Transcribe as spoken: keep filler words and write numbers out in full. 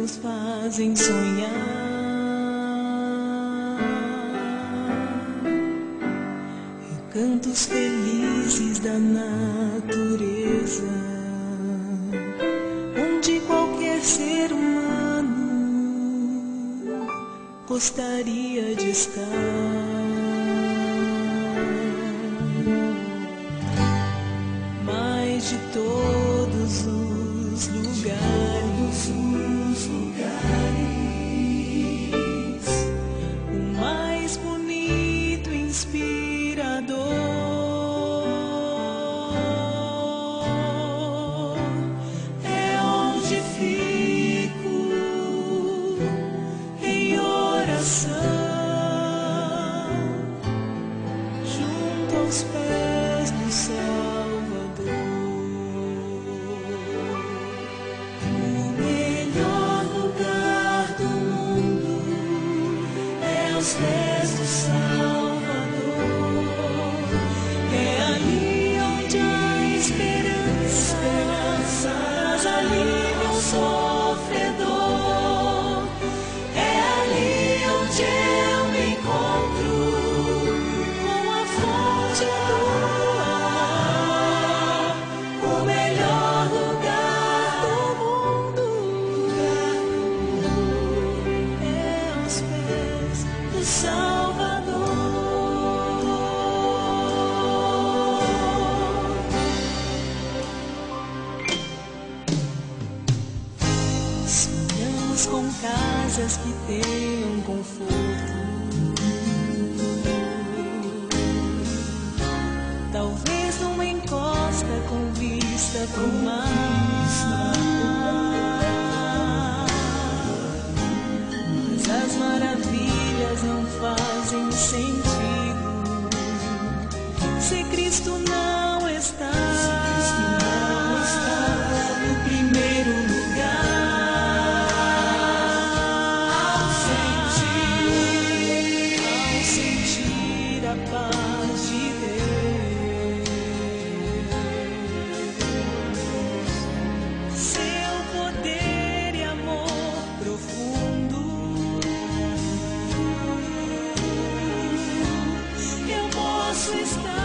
nos fazem sonhar e cantos felizes da natureza, onde qualquer ser humano gostaria de estar. Mas de todos os lugares, os lugares, o mais bonito e inspirador é onde fico em oração, junto aos pés do Salvador. O melhor lugar do mundo é os pés do Salvador. É ali onde há esperança, traz alívio ao sofredor. É ali onde eu me encontro com a fonte do amor. O melhor lugar do mundo é aos pés do Salvador. Sonhamos com casas que tenham conforto, talvez numa encosta com vista pro mar. Mas as maravilhas não fazem sentido se Cristo não está no primeiro lugar. Ao sentir, ao sentir a paz de Deus, seu poder e amor profundo, eu posso estar